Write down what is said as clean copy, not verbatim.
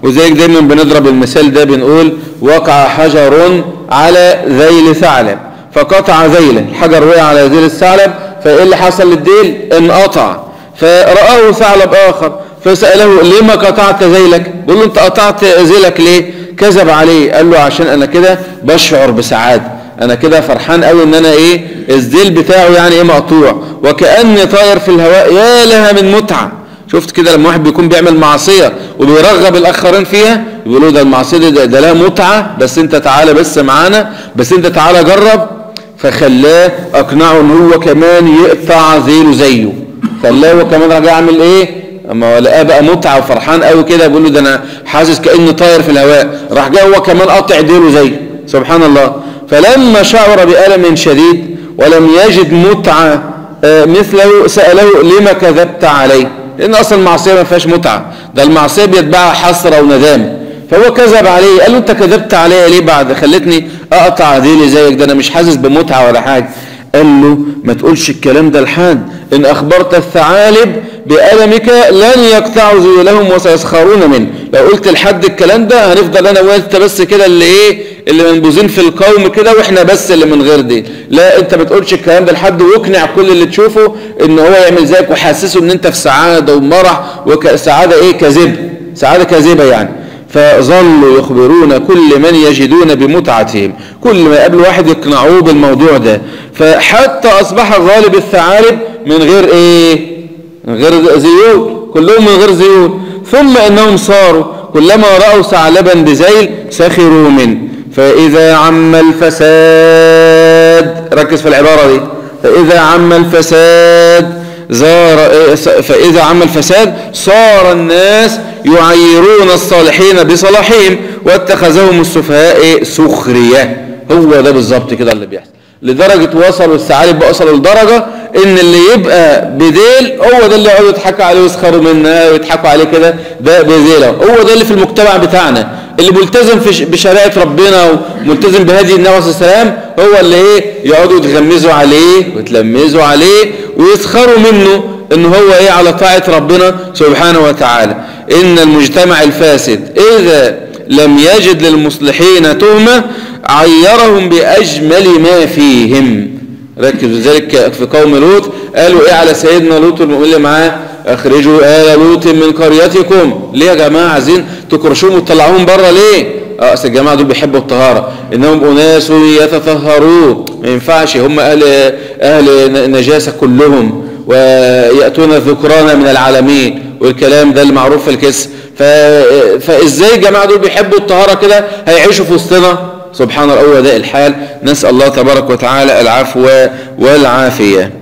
وزيك دايما بنضرب المثال ده، بنقول وقع حجر على ذيل ثعلب فقطع ذيله، الحجر وقع على ذيل الثعلب، فايه اللي حصل للديل؟ انقطع. فرآه ثعلب آخر فسأله لما قطعت ذيلك؟ بيقول له انت قطعت ذيلك ليه؟ كذب عليه، قال له عشان انا كده بشعر بسعادة، انا كده فرحان قوي ان انا ايه الذيل بتاعه يعني ايه مقطوع، وكأني طاير في الهواء، يا لها من متعة. شفت كده لما واحد بيكون بيعمل معصية وبيرغب الآخرين فيها، يقولوا ده المعصية ده لها متعة، بس انت تعالى بس معانا، بس انت تعالى جرب. فخلاه اقنعه ان هو كمان يقطع ذيله زيه، خلاه هو كمان راجع يعمل ايه؟ اما لقاه بقى متعة وفرحان قوي كده، بيقول له ده انا حاسس كأني طاير في الهواء، راح جاي هو كمان قاطع ذيله زيه، سبحان الله. فلما شعر بألم شديد ولم يجد متعة مثله سأله لما كذبت عليه؟ لأن أصلا المعصية ما فيهاش متعة، ده المعصية بيتبعها حسرة وندامة. فهو كذب عليه، قال له أنت كذبت عليا ليه بعد خلتني أقطع ذيلي زيك؟ ده أنا مش حاسس بمتعة ولا حاجة. قال له ما تقولش الكلام ده لحد، إن أخبرت الثعالب بألمك لن يقطعوا ذيولهم وسيسخرون منه. لو قلت لحد الكلام ده هنفضل أنا وأنت بس كده اللي إيه اللي منبوذين في القوم كده، وإحنا بس اللي من غير دي. لا، أنت ما تقولش الكلام ده لحد، واقنع كل اللي تشوفه إن هو يعمل زيك، وحسسه إن أنت في سعادة ومرح، وسعادة إيه كاذبة، سعادة كاذبة يعني. فظلوا يخبرون كل من يجدون بمتعتهم، كل ما يقابلوا واحد يقنعوه بالموضوع ده. فحتى أصبح غالب الثعالب من غير إيه؟ من غير ذيول، كلهم من غير ذيول. ثم إنهم صاروا كلما رأوا ثعلبا بذيل سخروا منه، فإذا عم الفساد، ركز في العبارة دي، فإذا عم الفساد صار الناس يعيرون الصالحين بصلاحهم واتخذهم السفهاء سخرية. هو ده بالظبط كده اللي بيحصل، لدرجة وصلوا الثعالب وصلوا لدرجة ان اللي يبقى بديل هو ده اللي يقعدوا يضحكوا عليه ويسخروا منه ويضحكوا عليه كده، ده بديله. هو ده اللي في المجتمع بتاعنا، اللي ملتزم بشريعة ربنا وملتزم بهدي النبي صلى الله عليه وسلم، هو اللي ايه يقعدوا يتغمزوا عليه ويتلمزوا عليه ويسخروا منه ان هو ايه على طاعة ربنا سبحانه وتعالى. ان المجتمع الفاسد اذا لم يجد للمصلحين تهمة عيرهم بأجمل ما فيهم. ركز ذلك في قوم لوط، قالوا ايه على سيدنا لوط والمؤمنين اللي معاه؟ اخرجوا آل لوط من قريتكم. ليه يا جماعة عايزين تكرشوهم وتطلعوهم بره ليه؟ اصل الجماعة دول بيحبوا الطهارة، انهم اناس يتطهرون، ما ينفعش، هم اهل نجاسة كلهم، ويأتون الذكران من العالمين، والكلام ده اللي معروف في الكس. فازاي الجماعة دول بيحبوا الطهارة كده هيعيشوا في وسطنا؟ سبحان الله، هو ده الحال. نسأل الله تبارك وتعالى العفو والعافية.